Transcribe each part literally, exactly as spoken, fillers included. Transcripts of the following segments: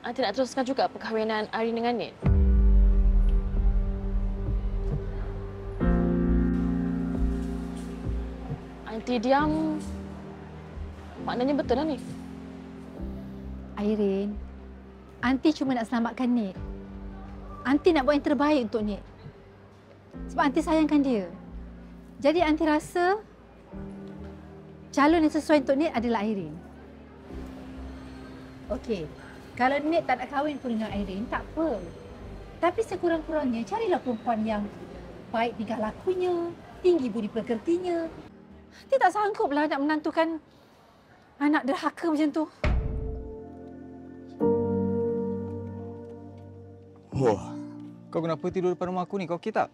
Aunty nak teruskan juga perkahwinan Arin dengan Nik? Aunty diam. Maknanya betul lah ni. Airin, Aunty cuma nak selamatkan Nik. Aunty nak buat yang terbaik untuk Nik. Sebab Aunty sayangkan dia. Jadi Aunty rasa calon yang sesuai untuk Nik adalah Airin. Okey, kalau Nik tak nak kahwin pun dengan Airin, tak apa. Tapi sekurang-kurangnya carilah perempuan yang baik tingkah lakunya, tinggi budi pekertinya. Dia tak sangguplah nak menantukan anak derhaka macam tu. Wah, kau kenapa tidur depan rumah aku ni? Kau okey tak?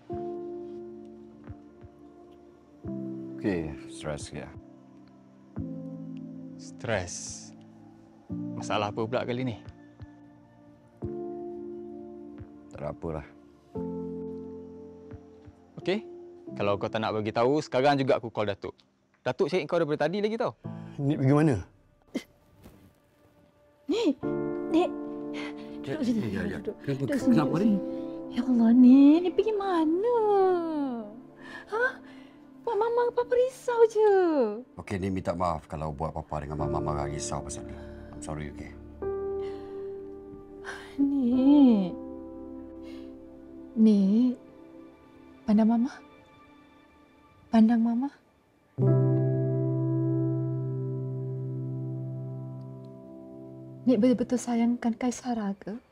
Okey, stres sikit. Stres. Masalah apa pula kali ni? Tak ada apalah. Okey. Kalau kau tak nak bagi tahu, sekarang juga aku call Datuk. Datuk cari kau daripada tadi lagi tau. Nik pergi mana? Nik, Nik. Ya, Duduk sini. ya, ya. Duduk, Kenapa, duduk sini, kenapa duduk ni? sini. Ya Allah, Nik. Nik pergi mana? Hah? Buat Mama Papa risau je. Okey, ni minta maaf kalau buat Papa dengan Mama marah risau pasal ni. I'm sorry, okey? Nik. Nik. Pandang Mama. Pandang Mama. Nik betul-betul sayangkan Kaisara ke?